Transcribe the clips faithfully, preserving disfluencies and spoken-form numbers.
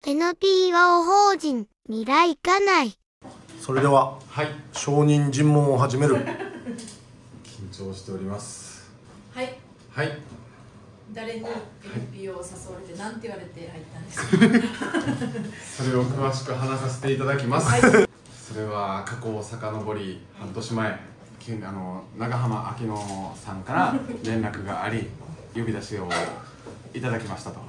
エヌピーオー 法人未来家内。 それでは、 はい、 証人尋問を始める。 緊張しております。 はいはい。 誰に エヌピーオー を誘われて何て言われて入ったんですか？ それを詳しく話させていただきます。はい、それは過去を遡り半年前、あの長浜秋野さんから連絡があり、呼び出しをいただきましたと。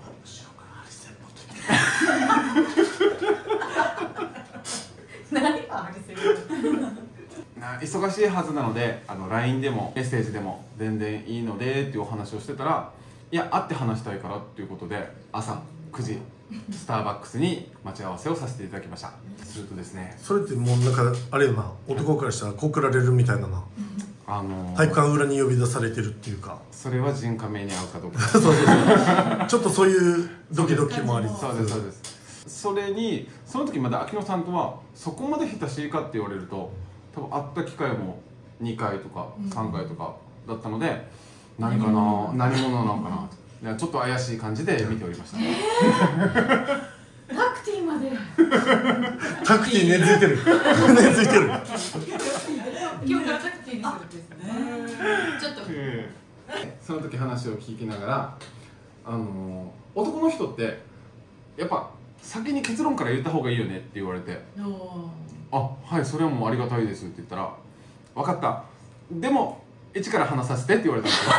何がハリセンな忙しいはずなので、あの ライン でもメッセージでも全然いいのでっていうお話をしてたら、いや会って話したいからっていうことで朝くじスターバックスに待ち合わせをさせていただきました。するとですね、 それってもうなんかあれよな、男からしたら告られるみたいなな、 あのー、 体育館裏に呼び出されてるっていうか、 それは人家名に合うかどうかそうそうそうちょっとそういうドキドキもありつつ、 そうですそうです。それにその時まだ秋野さんとはそこまで親しいかって言われると、多分会った機会もにかいとかさんかいとかだったので、うん、何かな、何者なのかな、ちょっと怪しい感じで見ておりました。えー、タクティーまでタクティー根付いてる根付いてる今日からタクティーにするんですね。ちょっと、えー、その時話を聞きながら、あのー、男の人ってやっぱ先に結論から言った方がいいよねって言われて、あ、はい、それはもうありがたいですって言ったら、分かった、でも一から話させてって言われたんですよ。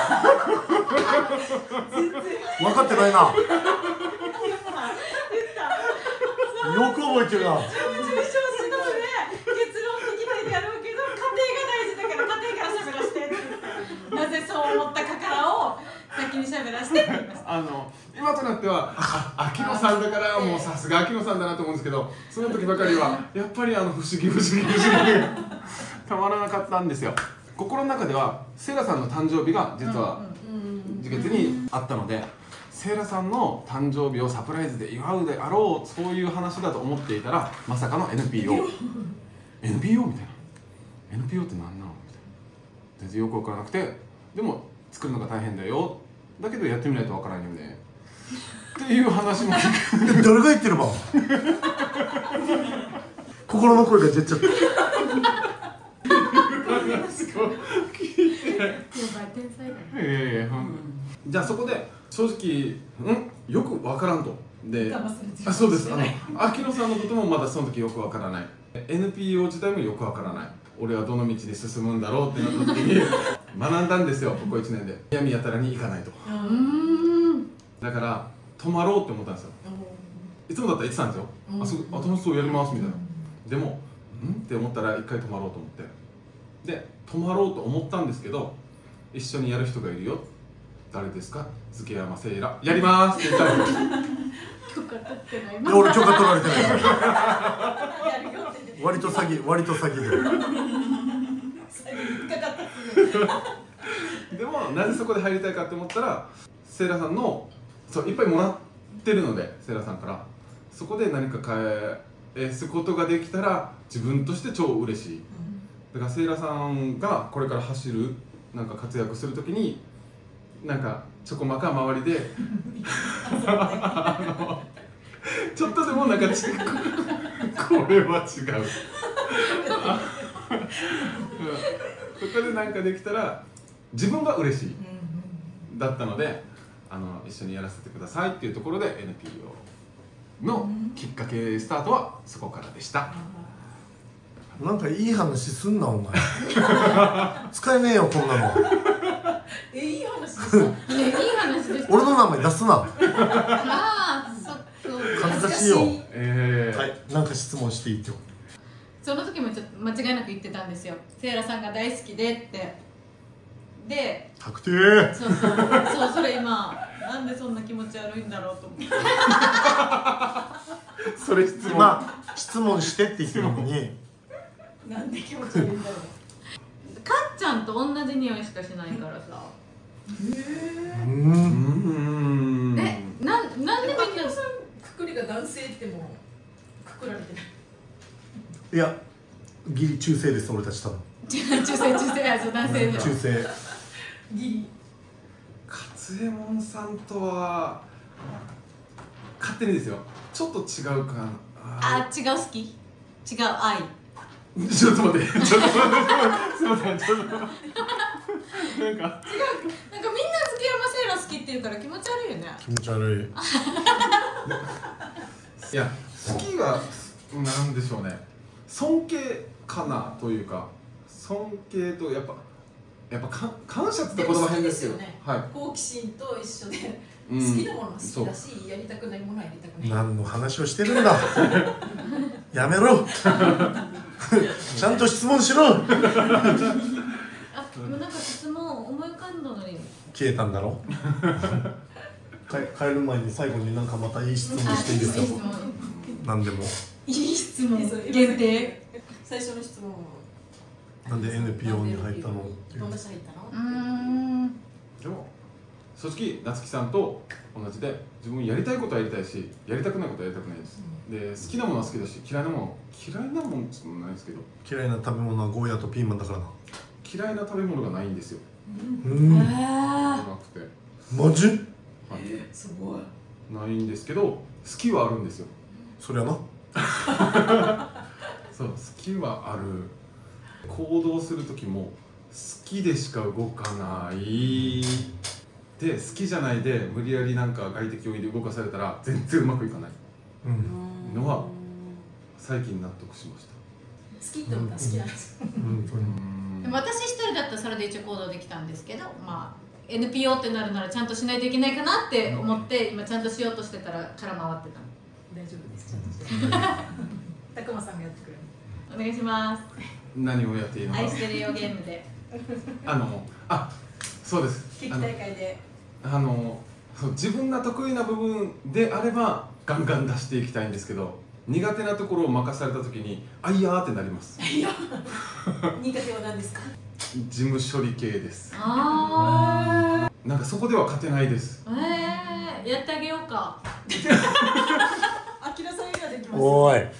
分かってないな。よく覚えてるな。 結論的なやろうけど、家庭が大事だから家庭から喋らせてってなぜそう思ったかからを先に喋らせてって言いました。 あの今となっては、あ、秋野さんだからもうさすが秋野さんだなと思うんですけど、その時ばかりはやっぱりあの不思議不思議不思議たまらなかったんですよ。心の中ではセイラさんの誕生日が実は時月にあったので、セイラさんの誕生日をサプライズで祝うであろう、そういう話だと思っていたら、まさかの エヌピーオー エヌピーオー みたいな、 エヌピーオー って何なのみたいな、全然よく分からなくて、でも作るのが大変だよ、だけどやってみないと分からんよねっていう話も聞く。 誰が言ってるば心の声が出ちゃった。 えーうん、じゃあそこで正直、んよく分からんと。で、あ、そうです、あの秋野さんのこともまだその時よく分からない、 エヌピーオー 自体もよく分からない、俺はどの道に進むんだろうってなった時に学んだんですよ、ここいちねんで。闇やたらに行かないと。だから泊まろうって思ったんですよ。いつもだったら言ってたんですよ、あ、そあ、楽しそう、やりますみたいな。でもんって思ったら一回泊まろうと思って、で泊まろうと思ったんですけど、一緒にやる人がいるよ、誰ですか、漬山セイラ、やりますって言ったの。 許可取ってない。 いや、俺許可取られてないからやるよって割と詐欺、割と詐欺で詐欺引っかかったでもなぜそこで入りたいかって思ったら、セイラさんのそういっぱいもらってるので、セイラさんからそこで何か返すことができたら自分として超嬉しい。だからセイラさんがこれから走る、なんか活躍するときに、なんかちょこまか周りであのちょっとでもなんかちこれは違うそこでなんかできたら自分が嬉しいだったので、あの一緒にやらせてくださいっていうところで エヌピーオー のきっかけスタートはそこからでした。 なんかいい話すんなお前使えねえよこんなの。 え、いい話でした。いい話でした。 俺の名前出すな。 ああ、そっか。 恥ずかしいよ。 えー、 はい、なんか質問していいって。 その時もちょっと間違いなく言ってたんですよ。セイラさんが大好きでって。で、 確定。 そうそうそう、それ今なんでそんな気持ち悪いんだろうと思って。 それ質問。 まあ質問してって言ってるのに。 なんで気持ち悪いんだろう。かっちゃんと同じ匂いしかしないからさ。へえ。 うん。 え、なん、なんでみんなくくりが男性ってもくくられてない。 いや、ギリ中性です、俺たち多分。 中性、中性、あ、そう、男性で。 中性。 ギリ。 勝右衛門さんとは勝手にですよ、ちちょっと違うかな。 あ、違う好き、違う愛。 ちょっと待って、ちょっと待って、すみません、ちょっとなんか違う、なんかみんな月山セイラ好きって言うから気持ち悪いよね。 気持ち悪い。 いや、好きはなんでしょうね、尊敬かなというか、尊敬とやっぱやっぱか感謝って言葉変ですけど、 ね、 はい、 好奇心と一緒で、 うん、 好きなものは好きだし、やりたくないものはやりたくない。 何の話をしてるんだ。やめろ。ちゃんと質問しろ。 あ、でもなんか質問思い浮かんだのに消えたんだろ。帰帰る前に最後になんかまたいい質問していいですか。何でも。 いい質問限定。 最初の質問。 なんで エヌピーオー に入ったのっていう。 どんな社入ったの？ うーん。 でも正直夏希さんと同じで、自分やりたいことはやりたいし、やりたくないことはやりたくないです、うん、で好きなものは好きだし、嫌いなもの嫌いなものってないですけど、 嫌いな食べ物はゴーヤとピーマンだからな。 嫌いな食べ物がないんですよ。 うん、 なくてマジ？ はい、 えー、すごいないんですけど、好きはあるんですよ。 そりゃな。 そう、好きはある。行動する時も好きでしか動かないで、好きじゃないで無理やりなんか外的要因で動かされたら全然うまくいかない、うん、のは最近納得しました。 好きって思ったら好きなんですよ、うんうん、私一人だったらそれで一応行動できたんですけど、まあ エヌピーオー ってなるならちゃんとしないといけないかなって思って今ちゃんとしようとしてたら空回ってたの。 大丈夫です、ちゃんとしてたくまさんがやってくれる。 お願いします。 何をやっていいのか。 愛してるよゲームであのあそうです、 決起大会であのあのそう自分が得意な部分であればガンガン出していきたいんですけど、苦手なところを任された時にあいやーってなります。 いや苦手は何ですか？ 事務処理系です。 ああ、なんかそこでは勝てないです。 えー、やってあげようか。 あきらさん以外できます。 おい。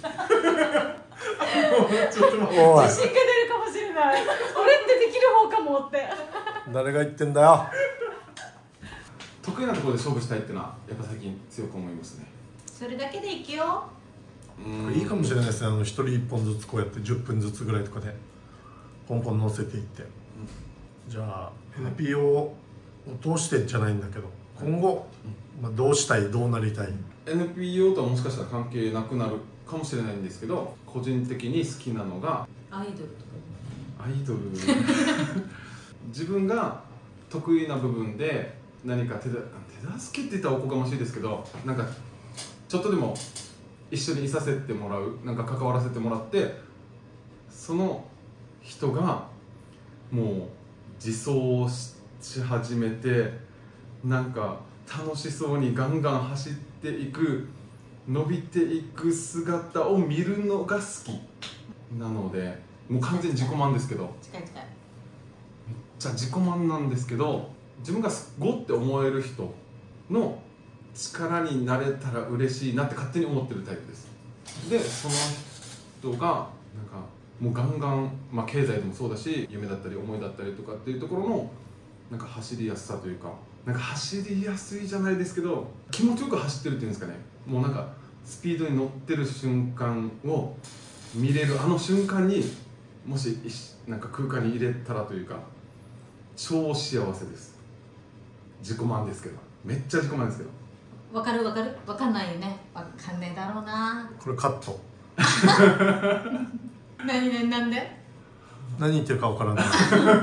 自信が出るかもしれない。俺ってできる方かもって。 誰が言ってんだよ。 得意なところで勝負したいっていうのはやっぱ最近強く思いますね。 それだけでいけよ。 うん、 いいかもしれないですね。あの一人一本ずつこうやってじゅっぷんずつぐらいとかでポンポン乗せていって、うん、じゃあ エヌピーオー を通してじゃないんだけど、今後、まあ、どうしたい、どうなりたい。 エヌピーオー とはもしかしたら関係なくなるかもしれないんですけど、個人的に好きなのがアイドルとか。 アイドル自分が得意な部分で何か手だ手助けって言ったらおこがましいですけど、なんかちょっとでも一緒にいさせてもらう、なんか関わらせてもらって、その人がもう自走し始めて、なんか楽しそうにガンガン走っていく、伸びていく姿を見るのが好きなので、もう完全に自己満ですけど、 近い近い。 めっちゃ自己満なんですけど、自分がすごって思える人の力になれたら嬉しいなって勝手に思ってるタイプです。でその人がなんかもうガンガン、まあ、経済でもそうだし、夢だったり思いだったりとかっていうところのなんか走りやすさというか、なんか走りやすいじゃないですけど、気持ちよく走ってるっていうんですかね。もうなんかスピードに乗ってる瞬間を見れる、あの瞬間にもしなんか空間に入れたらというか、超幸せです。自己満ですけど、めっちゃ自己満ですけど。 わかるわかる、わかんないよね。わかんねえだろうな。 これカット。 何何なんで？ 何言ってるかわからない。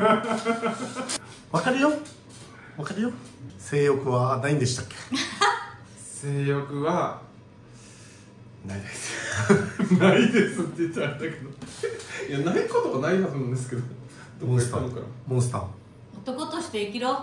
わかるよ。わかるよ。性欲はないんでしたっけ？ 性欲はないです。ないですって言っちゃったけど、いやないことがないはずなんですけど。 モンスター。モンスター。 男として生きろ。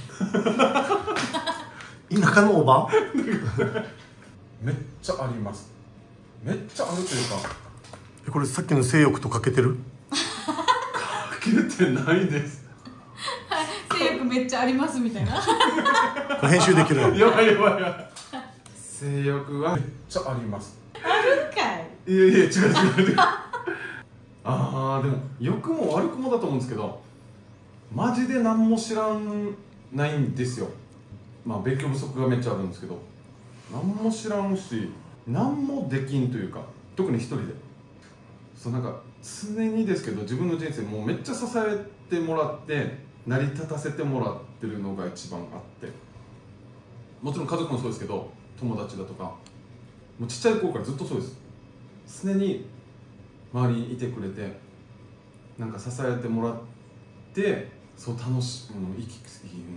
田舎のおばめっちゃあります。めっちゃあるというか、 これさっきの性欲とかけてる？ かけてないです。 性欲めっちゃありますみたいな。 これ編集できるの？ やばいやばいやばい。性欲はめっちゃあります。 あるんかい。 いやいや違う違う違う。ああ、でも欲も悪くもだと思うんですけど、マジで何も知らんないんですよ。まあ勉強不足がめっちゃあるんですけど、何も知らんし、 何もできんというか、特に一人でそうなんか常にですけど、自分の人生もうめっちゃ支えてもらって成り立たせてもらってるのが一番あって、もちろん家族もそうですけど、友達だとかもうちっちゃい頃からずっとそうです。常に周りにいてくれて、なんか支えてもらって、そう楽しい、うん、生き、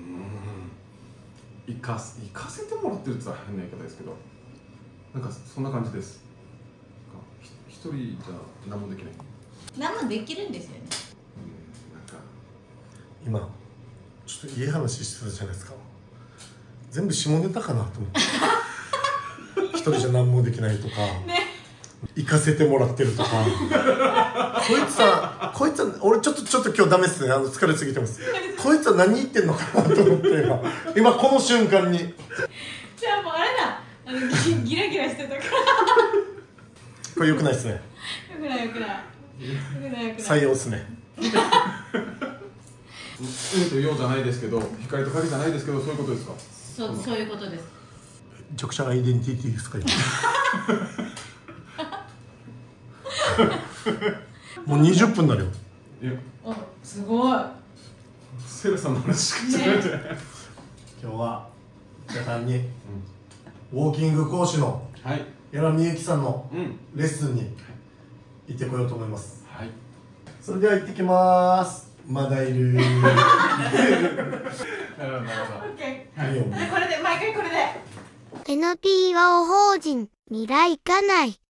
うん、生かす生かせてもらってるって言ったら変な言い方ですけど、なんかそんな感じです。一人じゃ何もできない。 何もできるんですよね。 うん、なんか今ちょっといい話してたじゃないですか。全部下ネタかなと思って一人じゃ何もできないとか、ね、行かせてもらってるとかこいつはこいつは俺ちょっとちょっと今日ダメっすね、あの疲れすぎてますこいつは何言ってんのかなと思って今今この瞬間にじゃあもうあれだ、あの ギ, ギラギラしてたからこれ良くないっすね。 よくないよくないよくないよくない採用っすね。 うんとようじゃないですけど、光と影じゃないですけど、そういうことですか。 そう、そういうことです。 めちゃくちゃアイデンティティですか今もうにじゅっぷんになるよ。 いや、 お、すごい。 セラさんの話しかしてないじゃない。 今日は皆さんに、うん、ウォーキング講師のはい矢良美幸さんのうんレッスンに行ってこようと思います。 はい。 それでは行ってきます。まだいる。 なるほどなるほど。 オッケいいよ。 ー。これで毎回これで。 エヌピーオー 法人未来家内